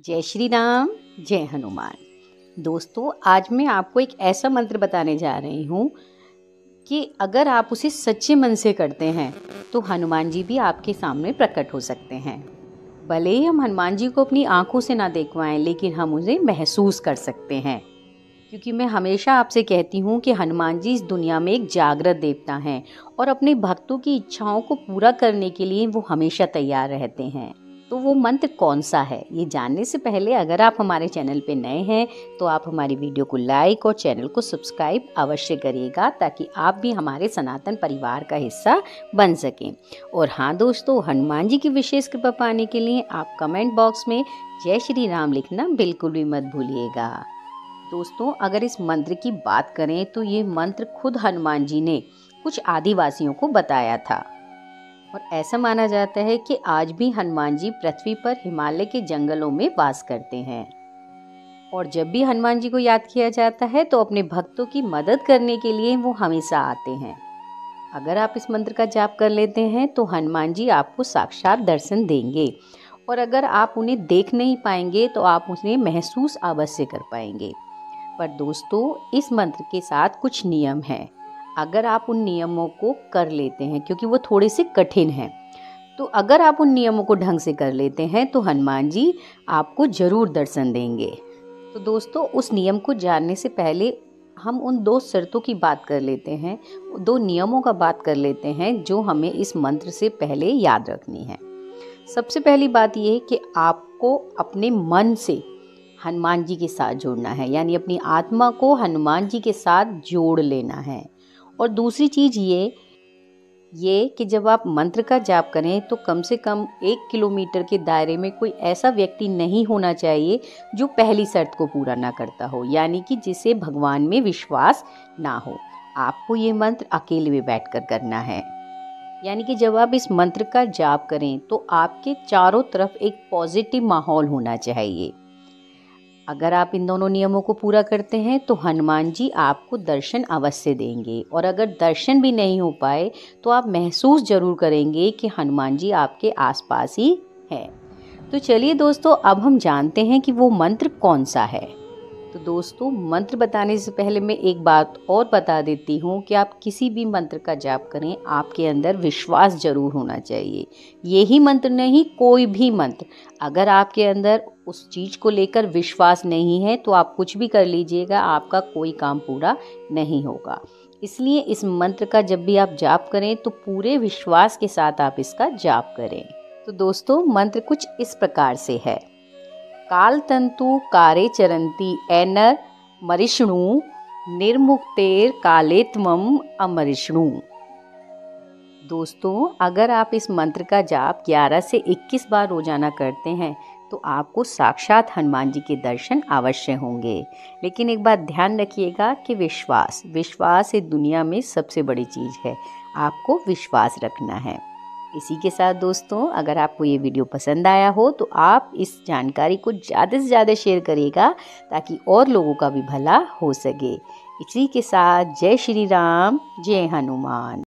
जय श्री राम, जय हनुमान। दोस्तों, आज मैं आपको एक ऐसा मंत्र बताने जा रही हूँ कि अगर आप उसे सच्चे मन से करते हैं तो हनुमान जी भी आपके सामने प्रकट हो सकते हैं। भले ही हम हनुमान जी को अपनी आंखों से ना देख पाएं, लेकिन हम उन्हें महसूस कर सकते हैं। क्योंकि मैं हमेशा आपसे कहती हूँ कि हनुमान जी इस दुनिया में एक जागृत देवता हैं और अपने भक्तों की इच्छाओं को पूरा करने के लिए वो हमेशा तैयार रहते हैं। तो वो मंत्र कौन सा है, ये जानने से पहले अगर आप हमारे चैनल पे नए हैं तो आप हमारी वीडियो को लाइक और चैनल को सब्सक्राइब अवश्य करिएगा, ताकि आप भी हमारे सनातन परिवार का हिस्सा बन सकें। और हाँ दोस्तों, हनुमान जी की विशेष कृपा पाने के लिए आप कमेंट बॉक्स में जय श्री राम लिखना बिल्कुल भी मत भूलिएगा। दोस्तों, अगर इस मंत्र की बात करें तो ये मंत्र खुद हनुमान जी ने कुछ आदिवासियों को बताया था। और ऐसा माना जाता है कि आज भी हनुमान जी पृथ्वी पर हिमालय के जंगलों में वास करते हैं। और जब भी हनुमान जी को याद किया जाता है तो अपने भक्तों की मदद करने के लिए वो हमेशा आते हैं। अगर आप इस मंत्र का जाप कर लेते हैं तो हनुमान जी आपको साक्षात दर्शन देंगे, और अगर आप उन्हें देख नहीं पाएंगे तो आप उन्हें महसूस अवश्य कर पाएंगे। पर दोस्तों, इस मंत्र के साथ कुछ नियम हैं। अगर आप उन नियमों को कर लेते हैं, क्योंकि वो थोड़े से कठिन हैं, तो अगर आप उन नियमों को ढंग से कर लेते हैं तो हनुमान जी आपको जरूर दर्शन देंगे। तो दोस्तों, उस नियम को जानने से पहले हम उन दो शर्तों की बात कर लेते हैं, दो नियमों का बात कर लेते हैं जो हमें इस मंत्र से पहले याद रखनी है। सबसे पहली बात ये है कि आपको अपने मन से हनुमान जी के साथ जोड़ना है, यानी अपनी आत्मा को हनुमान जी के साथ जोड़ लेना है। और दूसरी चीज़ ये कि जब आप मंत्र का जाप करें तो कम से कम 1 किलोमीटर के दायरे में कोई ऐसा व्यक्ति नहीं होना चाहिए जो पहली शर्त को पूरा ना करता हो, यानी कि जिसे भगवान में विश्वास ना हो। आपको ये मंत्र अकेले में बैठकर करना है। यानी कि जब आप इस मंत्र का जाप करें तो आपके चारों तरफ एक पॉजिटिव माहौल होना चाहिए। अगर आप इन दोनों नियमों को पूरा करते हैं तो हनुमान जी आपको दर्शन अवश्य देंगे, और अगर दर्शन भी नहीं हो पाए तो आप महसूस जरूर करेंगे कि हनुमान जी आपके आसपास ही है। तो चलिए दोस्तों, अब हम जानते हैं कि वो मंत्र कौन सा है। तो दोस्तों, मंत्र बताने से पहले मैं एक बात और बता देती हूँ कि आप किसी भी मंत्र का जाप करें, आपके अंदर विश्वास जरूर होना चाहिए। यही मंत्र नहीं, कोई भी मंत्र, अगर आपके अंदर उस चीज़ को लेकर विश्वास नहीं है तो आप कुछ भी कर लीजिएगा, आपका कोई काम पूरा नहीं होगा। इसलिए इस मंत्र का जब भी आप जाप करें तो पूरे विश्वास के साथ आप इसका जाप करें। तो दोस्तों, मंत्र कुछ इस प्रकार से है। काल तंतु कारे चरंती एनर मरिष्णु निर्मुक्तेर काले त्वम अमरिष्णु। दोस्तों, अगर आप इस मंत्र का जाप 11 से 21 बार रोजाना करते हैं तो आपको साक्षात हनुमान जी के दर्शन अवश्य होंगे। लेकिन एक बात ध्यान रखिएगा कि विश्वास इस दुनिया में सबसे बड़ी चीज़ है। आपको विश्वास रखना है। इसी के साथ दोस्तों, अगर आपको ये वीडियो पसंद आया हो तो आप इस जानकारी को ज़्यादा से ज़्यादा शेयर करिएगा, ताकि और लोगों का भी भला हो सके। इसी के साथ जय श्री राम, जय हनुमान।